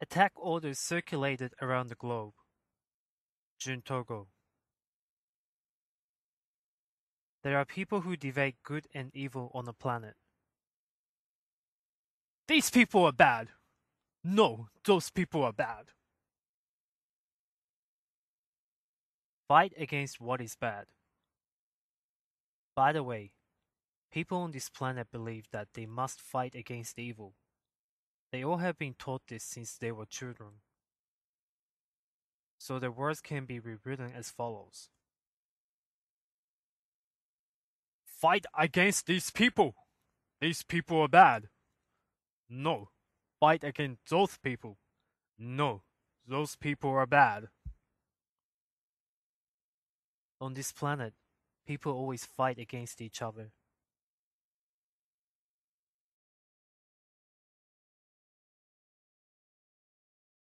Attack orders circulated around the globe. Jun Togo. There are people who debate good and evil on the planet. These people are bad. No, those people are bad. Fight against what is bad. By the way, people on this planet believe that they must fight against evil. They all have been taught this since they were children. So their words can be rewritten as follows. Fight against these people! These people are bad! No, fight against those people! No, those people are bad! On this planet, people always fight against each other.